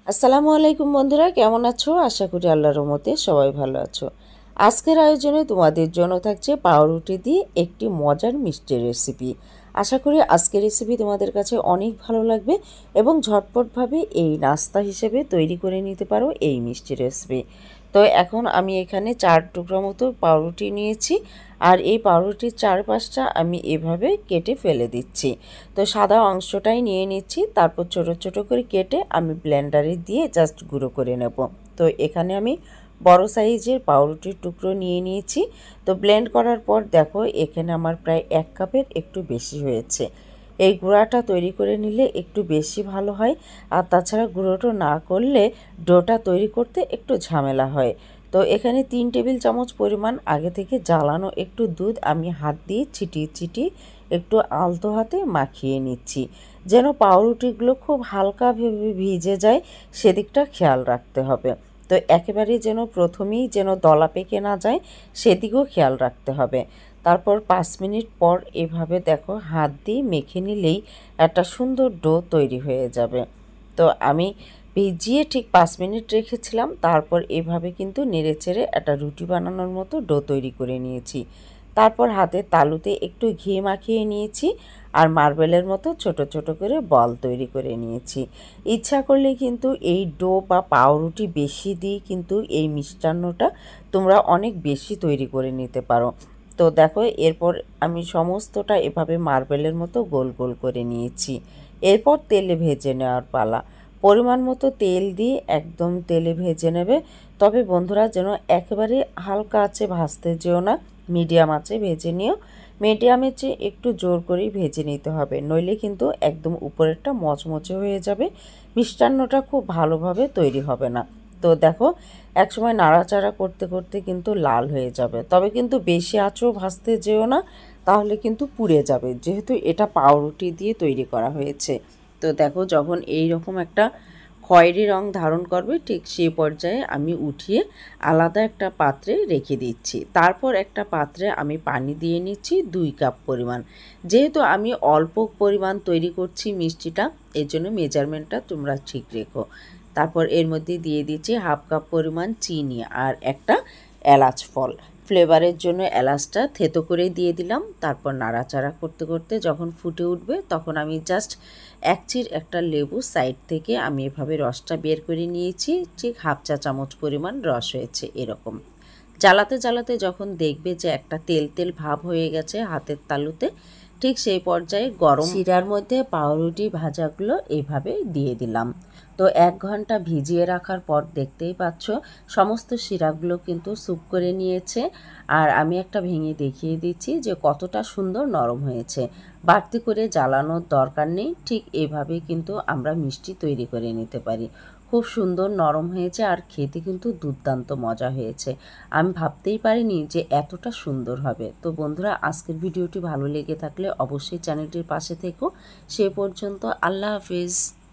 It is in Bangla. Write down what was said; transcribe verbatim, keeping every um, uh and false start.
আসসালামু আলাইকুম বন্ধুরা, কেমন আছো? আশা করি আল্লাহর রহমতে সবাই ভালো আছো। আজকের আয়োজনে তোমাদের জন্য থাকছে পাউরুটি দিয়ে একটি মজার মিষ্টি রেসিপি। আশা করি আজকের রেসিপি তোমাদের কাছে অনেক ভালো লাগবে এবং ঝটপটভাবে এই নাস্তা হিসেবে তৈরি করে নিতে পারো এই মিষ্টি রেসিপি। তো এখন আমি এখানে চার টুকরো মতো পাউরুটি নিয়েছি, আর এই পাউরুটির চারপাশটা আমি এভাবে কেটে ফেলে দিচ্ছি। তো সাদা অংশটাই নিয়ে নিচ্ছি, তারপর ছোট ছোট করে কেটে আমি ব্লেন্ডারে দিয়ে জাস্ট গুঁড়ো করে নেব। তো এখানে আমি বড় সাইজের পাউরুটির টুকরো নিয়ে নিয়েছি। তো ব্লেন্ড করার পর দেখো এখানে আমার প্রায় এক কাপের একটু বেশি হয়েছে। এই গুঁড়াটা তৈরি করে নিলে একটু বেশি ভালো হয়, আর তাছাড়া গুঁড়োটা না করলে ডোটা তৈরি করতে একটু ঝামেলা হয়। তো এখানে তিন টেবিল চামচ পরিমাণ আগে থেকে জ্বালানো একটু দুধ আমি হাত দিয়ে ছিটিয়ে ছিটিয়ে একটু আলতো হাতে মাখিয়ে নিচ্ছি, যেন পাউরুটিগুলো খুব হালকাভাবে ভিজে যায় সেদিকটা খেয়াল রাখতে হবে। তো একেবারে যেন প্রথমেই যেন দলা পেকে না যায় সেদিকেও খেয়াল রাখতে হবে। তারপর পাঁচ মিনিট পর এভাবে দেখো হাত দিয়ে মেখে নিলেই একটা সুন্দর ডো তৈরি হয়ে যাবে। তো আমি ভিজিয়ে ঠিক পাঁচ মিনিট রেখেছিলাম, তারপর এভাবে কিন্তু নেড়েচেড়ে একটা রুটি বানানোর মতো ডো তৈরি করে নিয়েছি। তারপর হাতের তালুতে একটু ঘি মাখিয়ে নিয়েছি, আর মার্বেলের মতো ছোট ছোট করে বল তৈরি করে নিয়েছি। ইচ্ছা করলে কিন্তু এই ডো বা পাউরুটি বেশি দিয়ে কিন্তু এই মিষ্টান্নটা তোমরা অনেক বেশি তৈরি করে নিতে পারো। তো দেখো এরপর আমি সমস্তটা এভাবে মার্বেলের মতো গোল গোল করে নিয়েছি। এরপর তেলে ভেজে নেওয়ার পালা। পরিমাণ মতো তেল দিয়ে একদম তেলে ভেজে নেবে, তবে বন্ধুরা যেন একেবারে হালকা আঁচে ভাজতে যেও না, মিডিয়াম আঁচে ভেজে নিও। মিডিয়ামের চেয়ে একটু জোর করেই ভেজে নিতে হবে, নইলে কিন্তু একদম উপরেরটা মচমচে হয়ে যাবে, মিষ্টান্নটা খুব ভালোভাবে তৈরি হবে না। তো দেখো একসময় নাড়াচাড়া করতে করতে কিন্তু লাল হয়ে যাবে, তবে কিন্তু বেশি আঁচও ভাজতে যেও না, তাহলে কিন্তু পুড়ে যাবে, যেহেতু এটা পাউরুটি দিয়ে তৈরি করা হয়েছে। তো দেখো যখন এই রকম একটা খয়েরি রং ধারণ করবে ঠিক সেই পর্যায়ে আমি উঠিয়ে আলাদা একটা পাত্রে রেখে দিচ্ছি। তারপর একটা পাত্রে আমি পানি দিয়ে নিচ্ছি দুই কাপ পরিমাণ। যেহেতু আমি অল্প পরিমাণ তৈরি করছি মিষ্টিটা, এর জন্য মেজারমেন্টটা তোমরা ঠিক রেখো। তারপর এর মধ্যে দিয়ে দিচ্ছি হাফ কাপ পরিমাণ চিনি আর একটা এলাচ ফল। ফ্লেভারের জন্য এলাচটা থেতো করে দিয়ে দিলাম। তারপর নাড়াচাড়া করতে করতে যখন ফুটে উঠবে তখন আমি জাস্ট এক চির একটা লেবু সাইড থেকে আমি এভাবে রসটা বের করে নিয়েছি, ঠিক হাফ চা চামচ পরিমাণ রস হয়েছে এরকম। জ্বালাতে জ্বালাতে যখন দেখবে যে একটা তেল তেল ভাব হয়ে গেছে হাতের তালুতে, ঠিক সেই পর্যায়ে গরম শিরার মধ্যে পাউরুটি ভাজাগুলো এইভাবে দিয়ে দিলাম। তো এক ঘন্টা ভিজিয়ে রাখার পর দেখতেই পাচ্ছ সমস্ত শিরাগুলো কিন্তু স্যুপ করে নিয়েছে, আর আমি একটা ভেঙে দেখিয়ে দিচ্ছি যে কতটা সুন্দর নরম হয়েছে। বাড়তি করে জ্বালানোর দরকার নেই, ঠিক এভাবে কিন্তু আমরা মিষ্টি তৈরি করে নিতে পারি। খুব সুন্দর নরম হয়েছে আর খেতে কিন্তু দুর্দান্ত মজা হয়েছে। আমি ভাবতেই পারিনি যে এতটা সুন্দর হবে। তো বন্ধুরা আজকের ভিডিওটি ভালো লেগে থাকলে অবশ্যই চ্যানেলটির পাশে থেকো। সে পর্যন্ত আল্লাহ হাফেজ।